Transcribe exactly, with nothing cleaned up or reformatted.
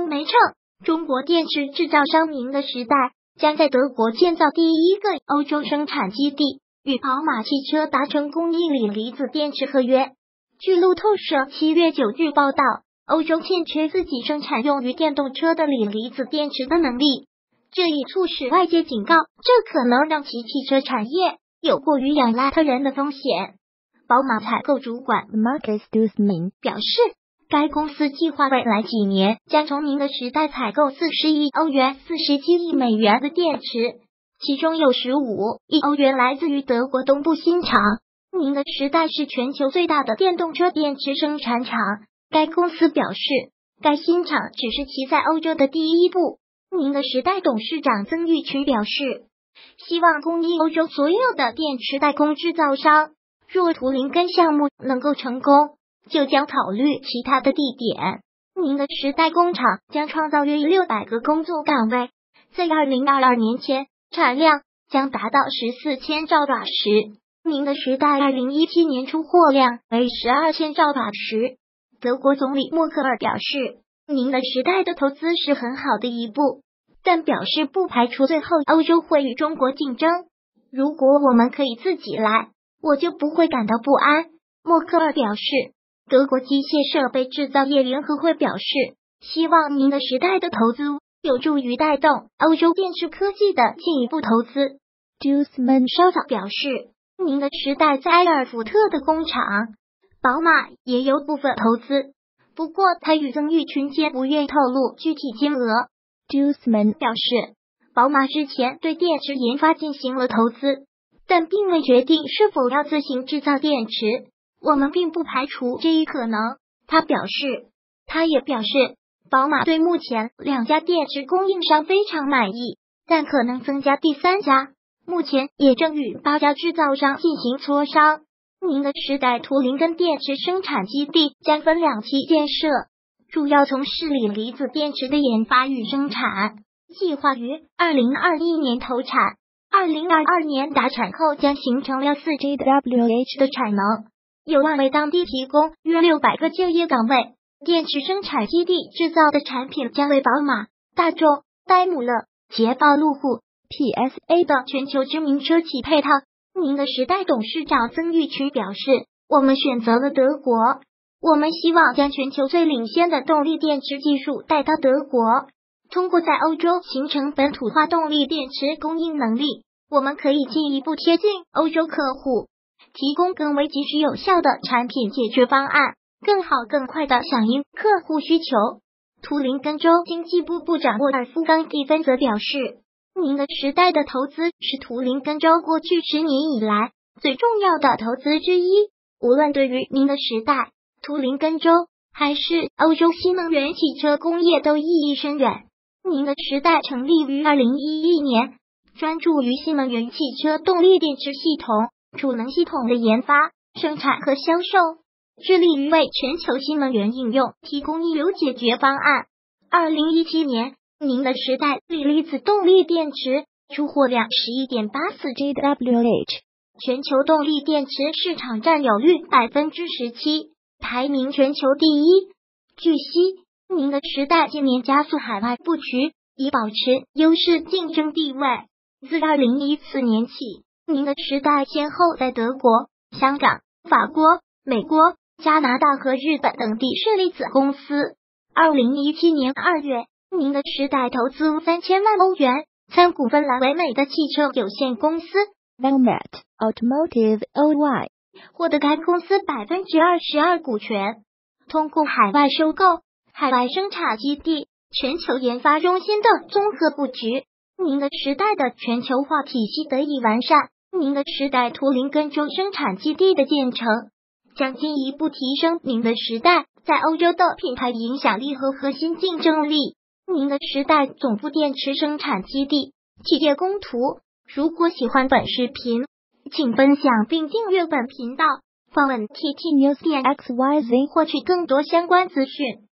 媒称，中国电池制造商宁德时代将在德国建造第一个欧洲生产基地，与宝马汽车达成供应锂离子电池合约。据路透社七月九日报道，欧洲欠缺自己生产用于电动车的锂离子电池的能力，这已促使外界警告，这可能让其汽车产业有过于仰赖他人的风险。宝马采购主管 Markus Duesman 表示，该公司计划未来几年将从宁德时代采购四十亿欧元、四十七亿美元的电池，其中有十五亿欧元来自于德国东部新厂。宁德时代是全球最大的电动车电池生产厂。该公司表示，该新厂只是其在欧洲的第一步。宁德时代董事长曾毓群表示，希望供应欧洲所有的电池代工制造商。若图林根项目能够成功，就将考虑其他的地点。宁德时代工厂将创造约六百个工作岗位，在二零二二年前产量将达到十四千兆瓦时。宁德时代二零一七年出货量为十二千兆瓦时。德国总理默克尔表示，宁德时代的投资是很好的一步，但表示不排除最后欧洲会与中国竞争。如果我们可以自己来，我就不会感到不安。默克尔表示，德国机械设备制造业联合会表示，希望宁德时代的投资有助于带动欧洲电池科技的进一步投资。Duesman 稍早表示，宁德时代在埃尔福特的工厂，宝马也有部分投资，不过他与曾毓群皆不愿透露具体金额。Duesman 表示，宝马之前对电池研发进行了投资，但并未决定是否要自行制造电池。我们并不排除这一可能，他表示。他也表示，宝马对目前两家电池供应商非常满意，但可能增加第三家，目前也正与八家制造商进行磋商。宁德时代图林根电池生产基地将分两期建设，主要从事锂离子电池的研发与生产，计划于二零二一年投产，二零二二年达产后将形成了 四 G W H 的产能，有望为当地提供约六百个就业岗位。电池生产基地制造的产品将为宝马、大众、戴姆勒、捷豹、路虎、P S A 的全球知名车企配套。宁德时代董事长曾毓群表示，我们选择了德国，我们希望将全球最领先的动力电池技术带到德国，通过在欧洲形成本土化动力电池供应能力，我们可以进一步贴近欧洲客户，提供更为及时有效的产品解决方案，更好更快的响应客户需求。图林根州经济部部长沃尔夫冈蒂芬则表示，宁德时代的投资是图林根州过去十年以来最重要的投资之一，无论对于宁德时代、图林根州还是欧洲新能源汽车工业都意义深远。宁德时代成立于二零一一年，专注于新能源汽车动力电池系统、储能系统的研发、生产和销售，致力于为全球新能源应用提供一流解决方案。二零一七年，宁德时代锂离子动力电池出货量 十一点八四 G W H， 全球动力电池市场占有率 百分之十七， 排名全球第一。据悉，宁德时代今年加速海外布局，以保持优势竞争地位。自二零一四年起，宁德时代先后在德国、香港、法国、美国、加拿大和日本等地设立子公司。二零一七年二月，宁德时代投资三千万欧元参股芬兰唯美的汽车有限公司 Valmet Automotive O Y， 获得该公司 百分之二十二 股权。通过海外收购、海外生产基地、全球研发中心的综合布局，宁德时代的全球化体系得以完善。宁德时代图林根州生产基地的建成，将进一步提升宁德时代在欧洲的品牌影响力和核心竞争力。宁德时代总部电池生产基地企业公图。如果喜欢本视频，请分享并订阅本频道，访问 T T News 点 X Y Z 获取更多相关资讯。